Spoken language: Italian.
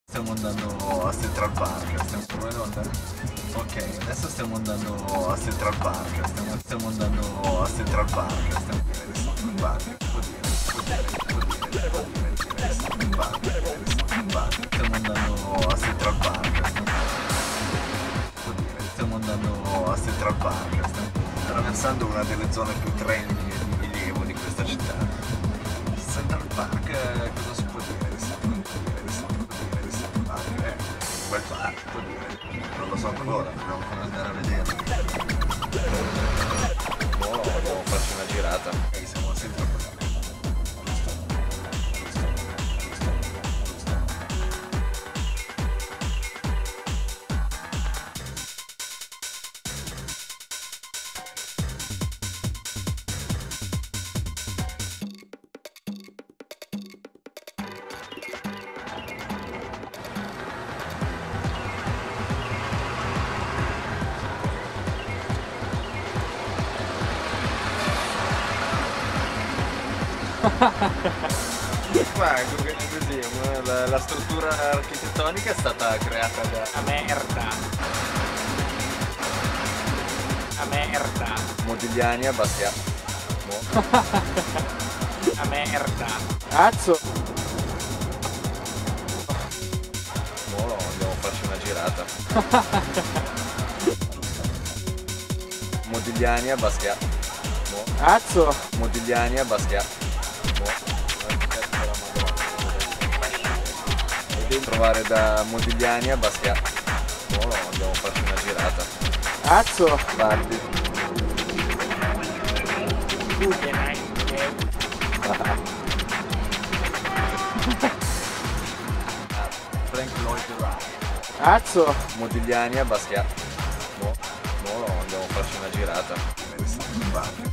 Stiamo andando a Central Park, stiamo andando. Ok, adesso stiamo andando a Central Park, stiamo andando a Central Park, stiamo in banca, stiamo andando a Central Park, stiamo andando a Central Park, stiamo attraversando una delle zone più trendy e di rilievo di questa città. Central Park, cosa si può dire? Quel parco, non lo so ancora, dobbiamo ancora andare a vederlo. No, dobbiamo farci una girata. E siamo sempre qua. Qua così, la struttura architettonica è stata creata da... A merda. A merda. Modigliani a Bastia. A merda. Cazzo! No, andiamo a farci una girata. Modigliani a Bastia. Cazzo! Modigliani a Bastia. Devi trovare da Modigliani a Bastia. No, andiamo a farci una girata. Cazzo! Parti. Frank Lloyd Wright. Cazzo! Modigliani a Bastia. No, andiamo a farci una girata.